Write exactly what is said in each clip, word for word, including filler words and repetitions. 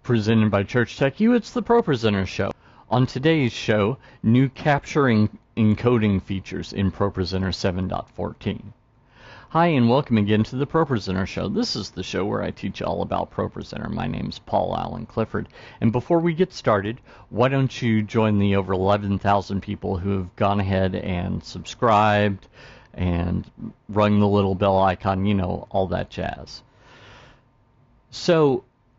Presented by Church Tech U, it's the ProPresenter Show. On today's show, new capturing encoding features in ProPresenter seven point fourteen. Hi and welcome again to the ProPresenter Show. This is the show where I teach all about ProPresenter. My name's Paul Allen Clifford. And before we get started, why don't you join the over eleven thousand people who have gone ahead and subscribed and rung the little bell icon, you know, all that jazz. So,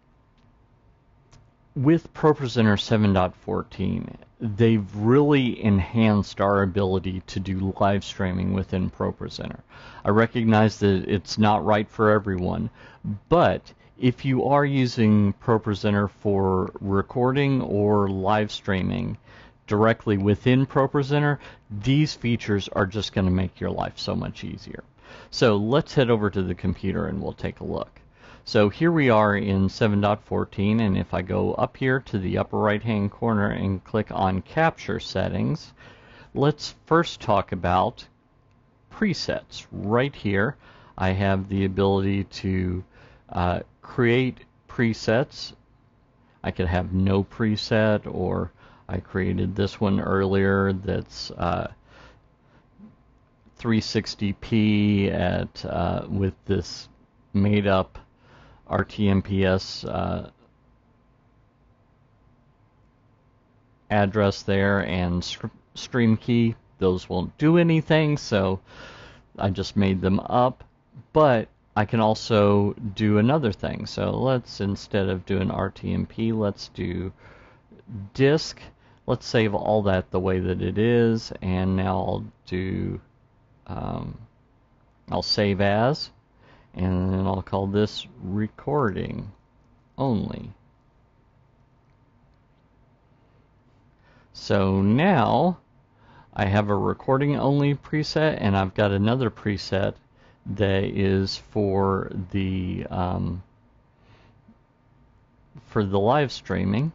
with ProPresenter seven point fourteen, they've really enhanced our ability to do live streaming within ProPresenter. I recognize that it's not right for everyone, but if you are using ProPresenter for recording or live streaming directly within ProPresenter, these features are just going to make your life so much easier. So let's head over to the computer and we'll take a look. So here we are in seven point fourteen, and if I go up here to the upper right hand corner and click on Capture Settings, let's first talk about presets. Right here I have the ability to uh, create presets. I could have no preset, or I created this one earlier that's uh, three sixty p at uh, with this made up R T M P S uh, address there and stream key. Those won't do anything, so I just made them up. But I can also do another thing. So let's, instead of doing R T M P, let's do disk. Let's save all that the way that it is, and now I'll do um, I'll save as, and then I'll call this recording only. So now I have a recording only preset, and I've got another preset that is for the um, for the live streaming.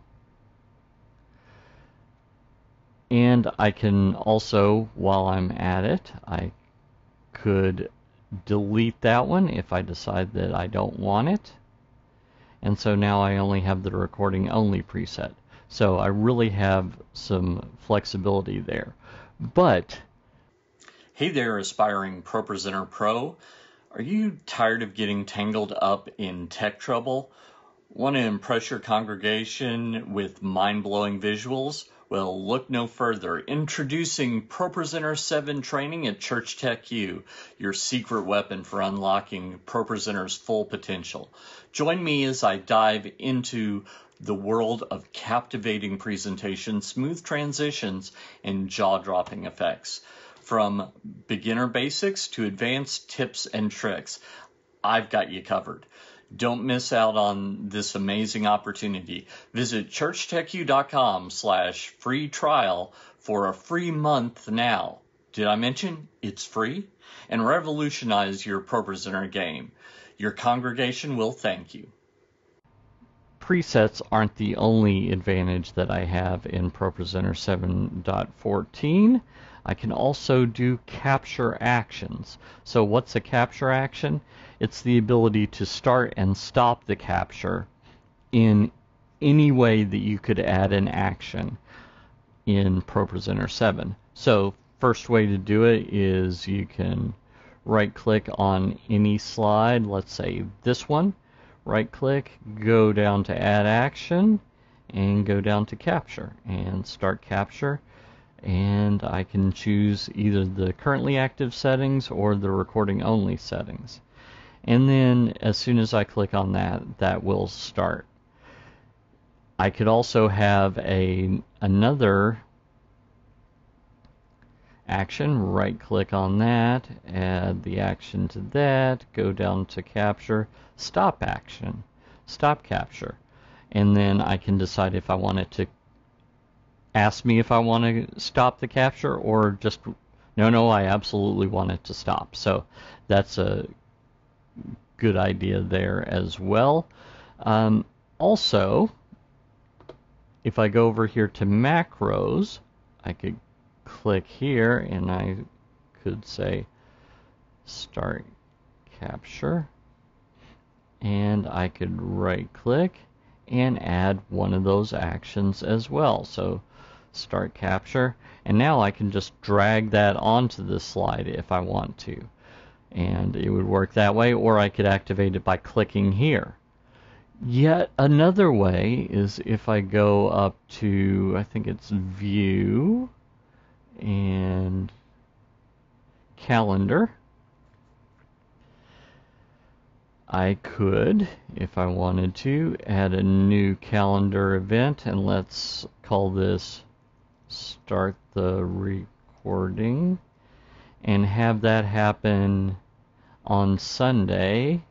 And I can also, while I'm at it, I could delete that one if I decide that I don't want it. And so now I only have the recording only preset. So I really have some flexibility there. But hey there, aspiring ProPresenter Pro. Are you tired of getting tangled up in tech trouble? Want to impress your congregation with mind-blowing visuals? Well, look no further. Introducing ProPresenter seven training at Church Tech U, your secret weapon for unlocking ProPresenter's full potential. Join me as I dive into the world of captivating presentations, smooth transitions, and jaw-dropping effects. From beginner basics to advanced tips and tricks, I've got you covered. Don't miss out on this amazing opportunity. Visit churchtech.u.com slash free trial for a free month now. Did I mention it's free? And revolutionize your ProPresenter game. Your congregation will thank you. Presets aren't the only advantage that I have in ProPresenter seven point fourteen. I can also do capture actions. So what's a capture action? It's the ability to start and stop the capture in any way that you could add an action in ProPresenter seven. So first way to do it is you can right click on any slide, let's say this one, right click, go down to add action, and go down to capture and start capture. And I can choose either the currently active settings or the recording only settings. And then as soon as I click on that, that will start. I could also have a another action, right click on that, add the action to that, go down to capture, stop action, stop capture. And then I can decide if I want it to ask me if I want to stop the capture, or just, no, no, I absolutely want it to stop. So that's a good idea there as well. Um, also, if I go over here to macros, I could click here and I could say start capture, and I could right click and add one of those actions as well. So start capture, and now I can just drag that onto the slide if I want to, and it would work that way, or I could activate it by clicking here. Yet another way is if I go up to, I think it's View and Calendar, I could, if I wanted to, add a new calendar event, and let's call this Start the Recording, and have that happen on Sunday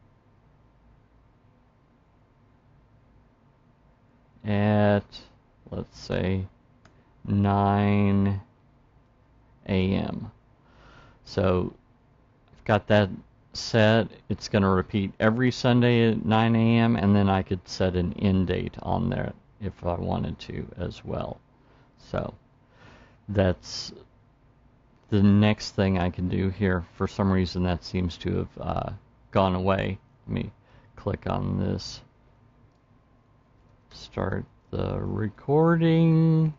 at, let's say, nine A M So I've got that set. It's going to repeat every Sunday at nine A M and then I could set an end date on there if I wanted to as well. So that's the next thing I can do here. For some reason that seems to have uh, gone away. Let me click on this. Start the recording,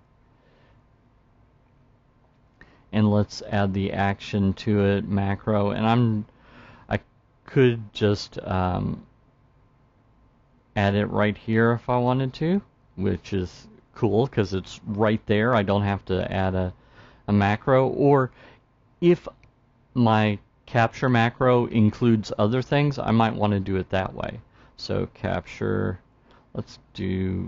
and let's add the action to it, macro. And I'm I could just um, add it right here if I wanted to, which is cool because it's right there. I don't have to add a, a macro. Or if my capture macro includes other things, I might want to do it that way. So capture, let's do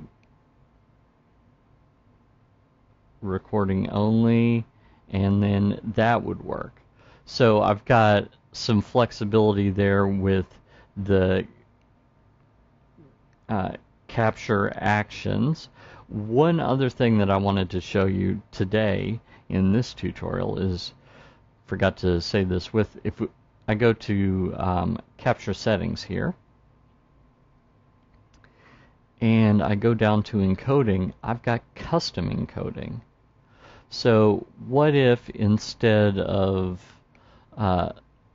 recording only, and then that would work. So I've got some flexibility there with the uh, capture actions. One other thing that I wanted to show you today in this tutorial is, forgot to say this, with if I go to um, capture settings here, and I go down to encoding, I've got custom encoding. So what if instead of uh,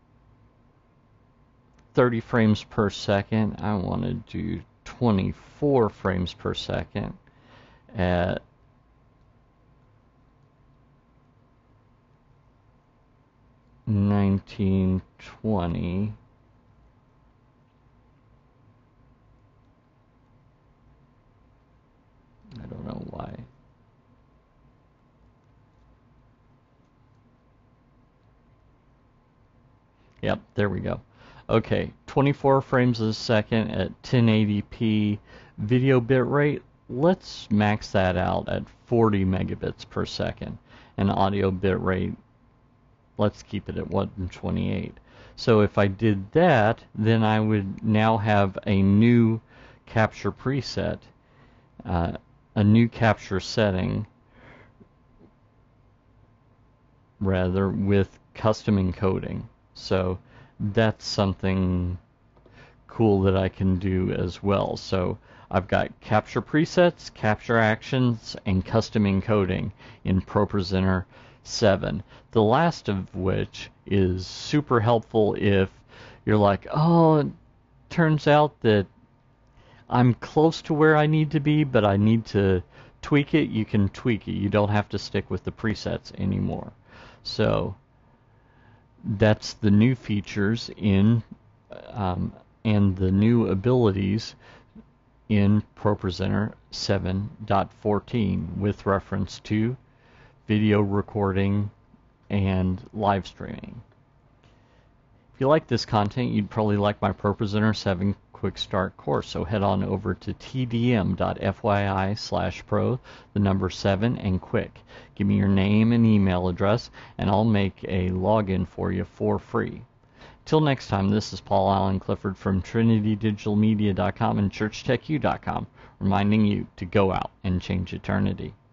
thirty frames per second, I want to do twenty-four frames per second at nineteen twenty. I don't know why. Yep, there we go. Okay, twenty-four frames a second at ten eighty p video bit rate. Let's max that out at forty megabits per second. And audio bit rate, let's keep it at one twenty-eight. So if I did that, then I would now have a new capture preset, uh, a new capture setting, rather, with custom encoding. So that's something cool that I can do as well. So I've got capture presets, capture actions, and custom encoding in ProPresenter seven. The last of which is super helpful if you're like, oh, it turns out that I'm close to where I need to be, but I need to tweak it. You can tweak it. You don't have to stick with the presets anymore. So that's the new features in um, and the new abilities in ProPresenter seven point fourteen with reference to video recording and live streaming. If you like this content, you'd probably like my ProPresenter seven Quick Start course. So head on over to T D M dot F Y I slash pro, the number seven, and quick. Give me your name and email address, and I'll make a login for you for free. Till next time, this is Paul Allen Clifford from Trinity Digital Media dot com and Church Tech U dot com, reminding you to go out and change eternity.